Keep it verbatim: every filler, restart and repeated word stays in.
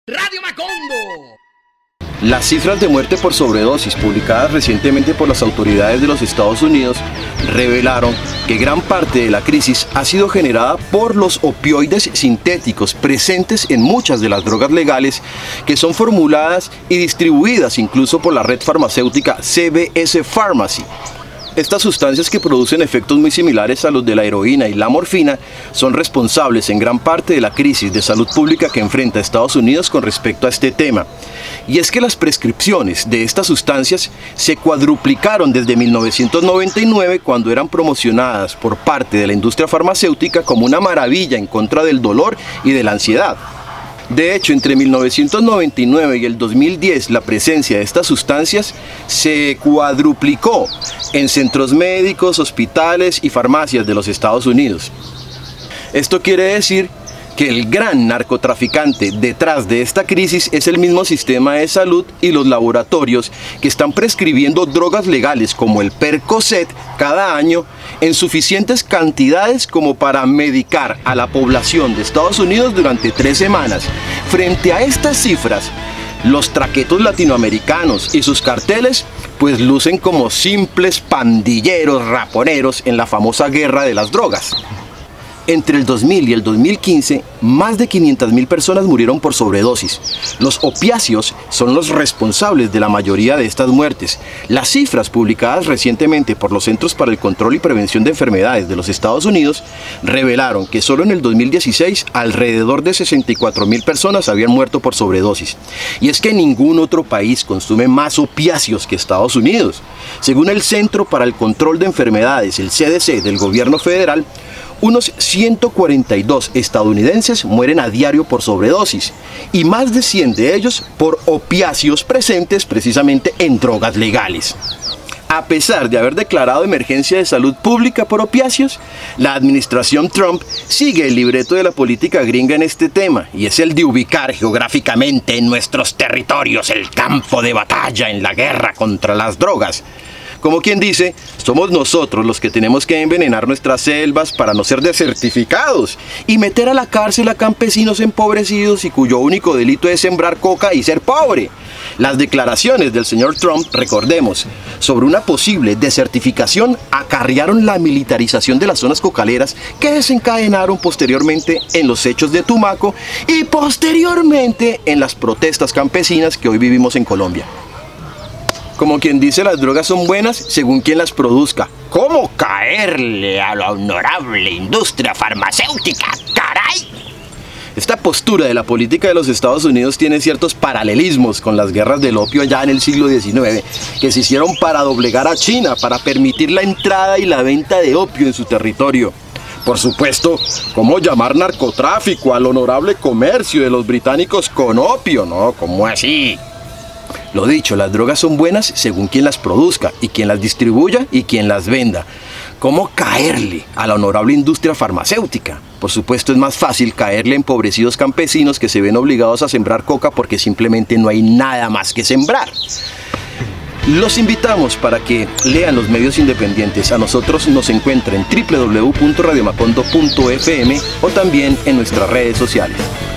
Radio Macondo. Las cifras de muerte por sobredosis publicadas recientemente por las autoridades de los Estados Unidos revelaron que gran parte de la crisis ha sido generada por los opioides sintéticos presentes en muchas de las drogas legales que son formuladas y distribuidas incluso por la red farmacéutica C V S Pharmacy. Estas sustancias que producen efectos muy similares a los de la heroína y la morfina son responsables en gran parte de la crisis de salud pública que enfrenta Estados Unidos con respecto a este tema. Y es que las prescripciones de estas sustancias se cuadruplicaron desde mil novecientos noventa y nueve, cuando eran promocionadas por parte de la industria farmacéutica como una maravilla en contra del dolor y de la ansiedad. De hecho, entre mil novecientos noventa y nueve y el dos mil diez, la presencia de estas sustancias se cuadruplicó en centros médicos, hospitales y farmacias de los Estados Unidos. Esto quiere decir que el gran narcotraficante detrás de esta crisis es el mismo sistema de salud y los laboratorios que están prescribiendo drogas legales como el Percocet cada año en suficientes cantidades como para medicar a la población de Estados Unidos durante tres semanas. Frente a estas cifras, los traquetos latinoamericanos y sus carteles pues lucen como simples pandilleros raponeros en la famosa guerra de las drogas. Entre el dos mil y el dos mil quince, más de quinientas mil personas murieron por sobredosis. Los opiáceos son los responsables de la mayoría de estas muertes. Las cifras publicadas recientemente por los Centros para el Control y Prevención de Enfermedades de los Estados Unidos revelaron que solo en el dos mil dieciséis alrededor de sesenta y cuatro mil personas habían muerto por sobredosis. Y es que ningún otro país consume más opiáceos que Estados Unidos. Según el Centro para el Control de Enfermedades, el C D C del gobierno federal, unos ciento cuarenta y dos estadounidenses mueren a diario por sobredosis y más de cien de ellos por opiáceos presentes precisamente en drogas legales. A pesar de haber declarado emergencia de salud pública por opiáceos, la administración Trump sigue el libreto de la política gringa en este tema, y es el de ubicar geográficamente en nuestros territorios el campo de batalla en la guerra contra las drogas. Como quien dice, somos nosotros los que tenemos que envenenar nuestras selvas para no ser desertificados y meter a la cárcel a campesinos empobrecidos y cuyo único delito es sembrar coca y ser pobre. Las declaraciones del señor Trump, recordemos, sobre una posible desertificación acarrearon la militarización de las zonas cocaleras que desencadenaron posteriormente en los hechos de Tumaco y posteriormente en las protestas campesinas que hoy vivimos en Colombia. Como quien dice, las drogas son buenas según quien las produzca. ¿Cómo caerle a la honorable industria farmacéutica, caray? Esta postura de la política de los Estados Unidos tiene ciertos paralelismos con las guerras del opio allá en el siglo diecinueve, que se hicieron para doblegar a China, para permitir la entrada y la venta de opio en su territorio. Por supuesto, ¿cómo llamar narcotráfico al honorable comercio de los británicos con opio? ¿No? ¿Cómo así? Lo dicho, las drogas son buenas según quien las produzca y quien las distribuya y quien las venda. ¿Cómo caerle a la honorable industria farmacéutica? Por supuesto, es más fácil caerle a empobrecidos campesinos que se ven obligados a sembrar coca porque simplemente no hay nada más que sembrar. Los invitamos para que lean los medios independientes. A nosotros nos encuentran en w w w punto radio macondo punto f m o también en nuestras redes sociales.